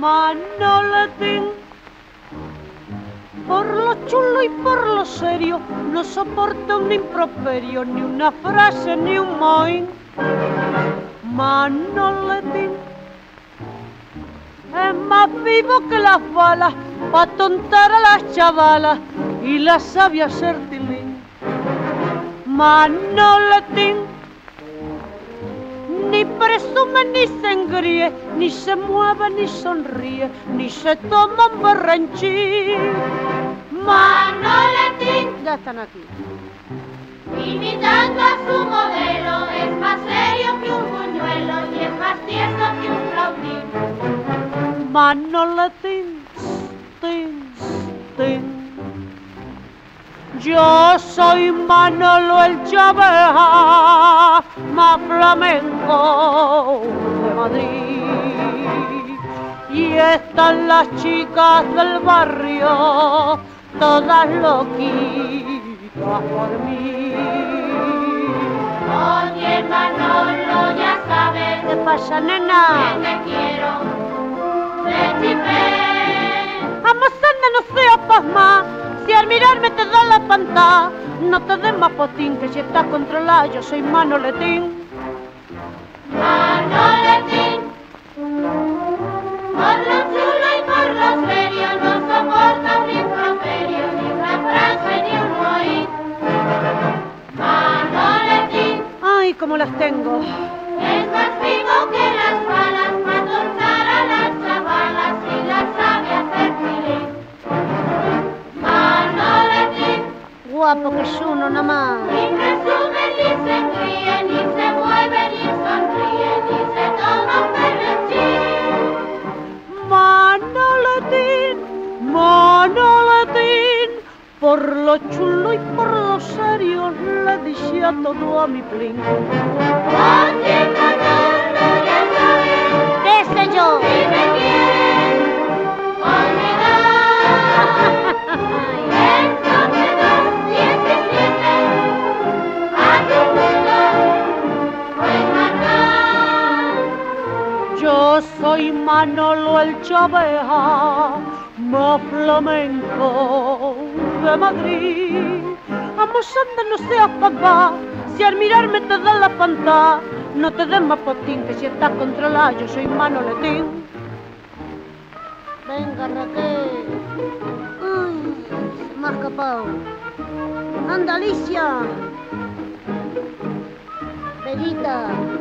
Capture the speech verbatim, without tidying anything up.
Manoletín, por lo chulo y por lo serio, no soporta un improperio, ni una frase, ni un mohín. Manoletín es más vivo que las balas, pa' tontar a las chavalas y la sabia ser tilín. Manoletín ni presume ni se engríe, ni se mueve ni sonríe, ni se toma un berrenchín. Manoletín, Ya están aquí. imitando a su modelo, es más serio que un buñuelo y es más tieso que un flautín. Manoletín, tin, tin. Yo soy Manolo el Chaveja, más flamenco de Madrid. Y están las chicas del barrio, todas loquitas por mí. Oye Manolo, ya sabes ¿Qué pasa, nena? que te quiero, te chipé. Vamos, anda, no seas pasma. Si al mirarme te da la pantalla, no te des más potín, que si estás controlada yo soy Manoletín. Manoletín, por lo chulo y por lo serio, no soporta un improperio, ni una frase, ni un mohín. Manoletín, Ay, cómo las tengo. es más vivo que las balas, pa' tontar a las chavalas y la sabe hacer tilín. Manoletín, Guapo que es uno nada más. ni presume ni se ríe, ni se mueve ni sonríe, ni se toma un berrenchín. Manoletín, Manoletín, por lo chulo y por lo serio le decía todo a mi plin. Oye Manolo, ya sabes, ¿Qué sé yo? si me quieres olvidar, eso te da diecisiete, a tu gusto pues marcar. Yo soy Manolo el Chaveja, más flamenco de Madrid. Vamos, anda, no seas papá, si al mirarme te da la pantalla, no te des más potín, que si estás controlada yo soy Manoletín. Venga, Raquel. Uy, se me ha escapado. Anda, Alicia. Bellita.